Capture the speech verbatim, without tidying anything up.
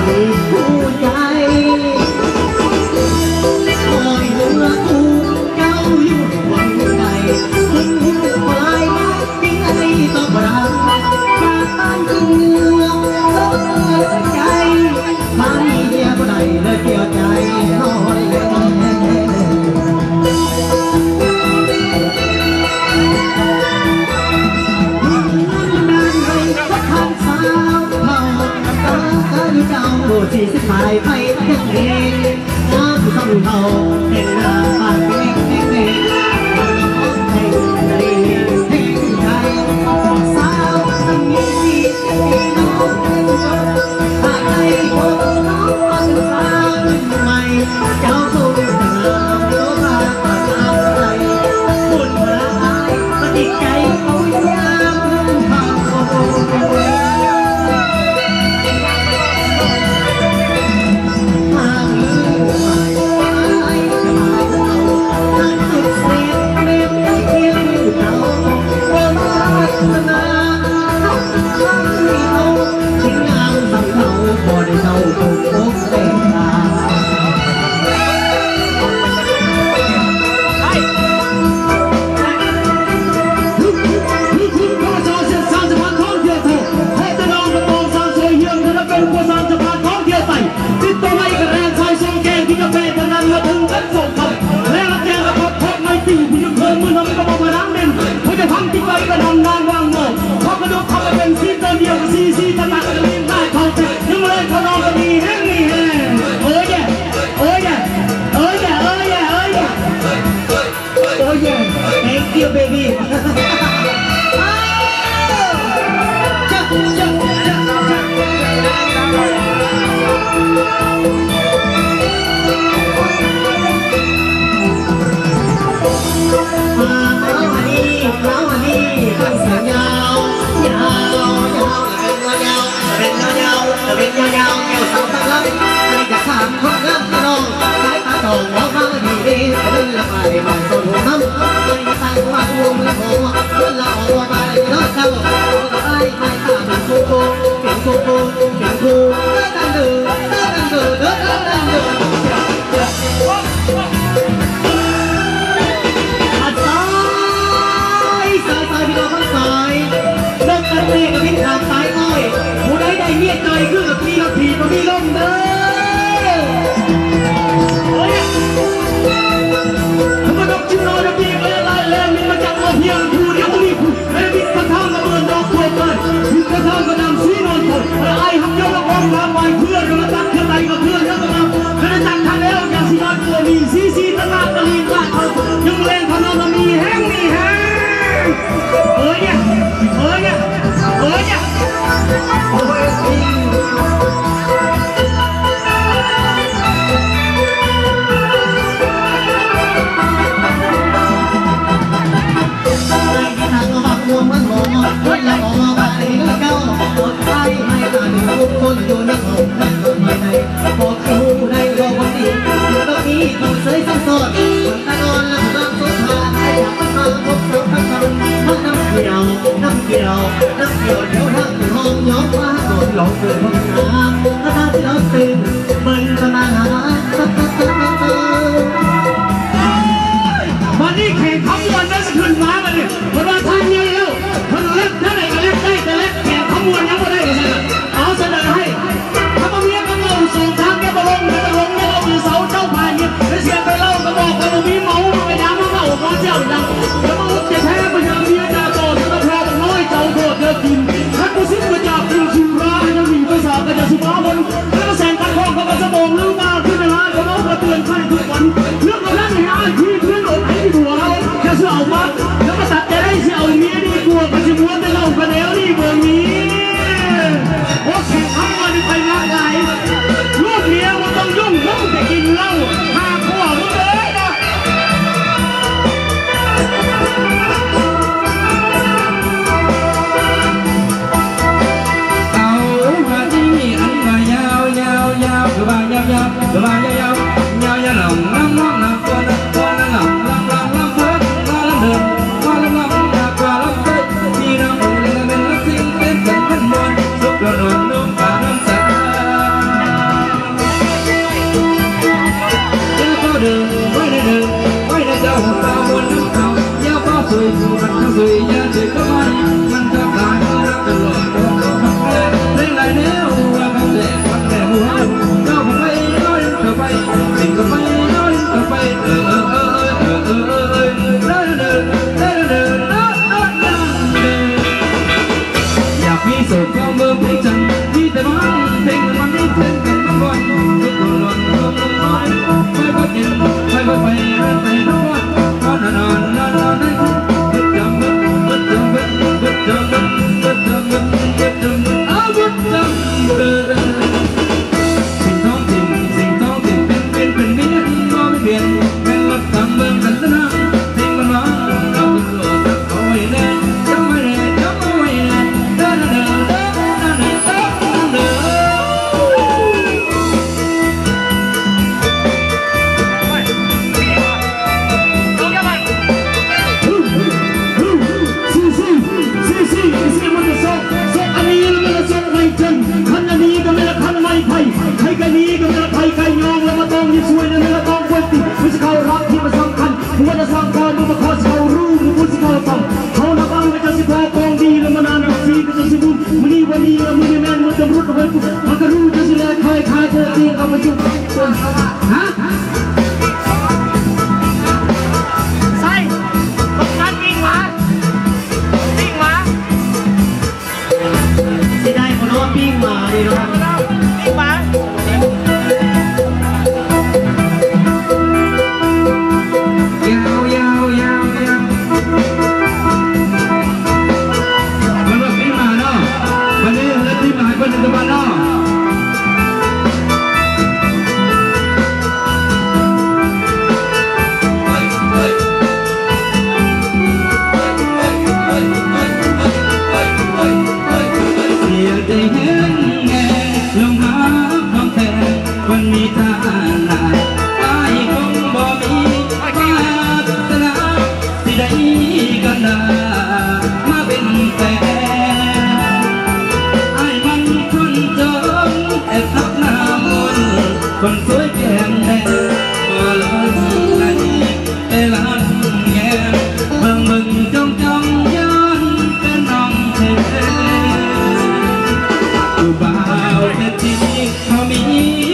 มีผู้ใจคอยเหลือคู่เจ้าอยู่หวังใจคุณผู้หมายที่ไอ้ต้องรักจากบ้านถึงเมืองต้องใจบ้านนี้เดียวก็ได้เลยเกี่ยวใจนอนเลยสี่สิบปลายไปเที่ยงเองน้ำผู้สาวเท่าเห็นหน้าบ้านเด็กเด็กเด็กมันก็พบเพลงใจเพลงใจสาวสังมีสีสีน้องเป็นถ้าใครพบน้องก็จะสาวใหม่เจ้าคงจะงามโลภะปานาใจบุญพระอายปฏิใจเขายามเขามันสนน้ำไม่ตั้งว่าตัวมือของเราเอาไปแล้วเจ้าก็ไปไม่ตามเป็นคู่คู่เป็นคู่คู่เป็นคู่ตั้งเดือตั้งเดือเดือตั้งเดืออัดสายสายสายพี่น้องทั้งสายเลิกกันเองกับพี่ทางสายอ้อยผู้ใดได้เมียใจขึ้นกับพี่กับพี่กับพี่ลมเด้อจิโร่จะมีเวลาเล่นมันจะมาเพียงผู้เดียวมีผู้เอ็มกระทำกระเบิดดอกบัวเปิดคือกระทำกระดำสีนอนสดไอ้หักยกกระวงมาไว้เพื่อนกระตักเพื่อนไรกับเพื่อนเยอะกระทำกระตักทางแล้วอย่างสีนอนตัวมีสีสีตะลาตะลีลาเขายังเล่นพนันมีแห้งมีแห้งเอ้ยเนี่ยเอ้ยเนี่ยเอ้ยเนี่ยโอ้ยมันมองคนละมองไปแล้วเก้าปวดใจไม่ตาดูคนอยู่ในห้องนั่งอยู่ภายในบอกคิวในโลกวันนี้ต้องมีต้องเสยต้องสดคนตะนอนแล้วนั่งสุดทางให้อยากมาพบเราทั้งคนทั้งน้ำเกี่ยวน้ำเกี่ยวน้ำเกี่ยวเดี๋ยวทั้งห้องย้อนว่าโดนหลอกเกิดห้องน้ำถ้าท่าที่เราตื่นมันจะมาหาวันนี้แข่งทั้งวันนั้นขึ้นมาเลยวันวันท่านเยอะคนเล็กเท่าไหร่ก็เล็กได้แต่เล็กแข่งทั้งวันยังไม่ได้เลยเอาเสนอให้ถ้าบางเมียก็เล่าส่งทางแกบอลงแกบอลงแกเอามือเสาเจ้าพายเนี่ยไปเสียไปเล่าก็บอกว่ามีเมาไปน้ำมาเล่าก็เจ้าดังแล้วมาอุดจะแท้ไปยังเมียจ่าโตจะมาพร้อมน้อยเจ้าโตเดือดกินถ้ากูซิ้นมาจับกินชิวร้าจะมีภาษาก็จะสุภาพบนแล้วก็แสงตะคองก็จะมองลืมมาขึ้นในร้านก็เล่ามาเตือนใครทุกวันเรื่องของนั้นในร้านที่เพื่อนอดที่หัวเราแค่เสื้อเอามาแล้วก็ตัดจะได้เสียเอาเมียดีกว่าก็จะม้วนแต่เราก็แล้วนี่เบอร์นี้โอ้แข่งทั้งวันไปร่างกายลูกเมียมันต้องยุ่งยุ่งแต่กินเหล้าหาขวบมันเลยนะเอามาที่อันมายาวยาวยาวกระบะยาวยาวกระบะยาวยาวยาวยาวหลังน้ำน้ำน้ำตัวน้ำตัวน้ำน้ำน้ำน้ำน้ำเดินมาแล้วเดินมาแล้วน้ำน้ำกว่าแล้วเดินที่น้ำเดินเป็นน้ำสิ่งเป็นเป็นเป็นบนสุกกระโดดน้ำตาน้ำสาไทยไทยกันนี้ก็จะไทยกันยองแล้วมาต้องยิ่งสวยแล้วมาต้องเวทีไม่ใช่เขารักที่มันสำคัญหัวจะสร้างความมันมาขอเขารู้มันสิเขาทำเขาหน้าบ้านก็จะสิพอกองดีแล้วมานานสีก็จะสิบุญมันนี่วันนี้มันไม่แม่นมันจะรุดเอาไว้มันก็รู้จะสิแลคอยคายเธอที่เอามาจุดฮะใส่ตกการวิ่งมาวิ่งมาสิได้คนน้องวิ่งมาดีเนาะวิ่งมายาวยาวยาวยาวมันว่าวิ่งมาเนาะวันนี้เราวิ่งมาคนหนึ่งตัวเนาะคนสวยแก้มแดงมาล้นไหลเอลันแย้มเบิ่งเบิ่งจ้องจ้องย้อนเป็นน้องเธอผู้บ่าวเธอที่เขามี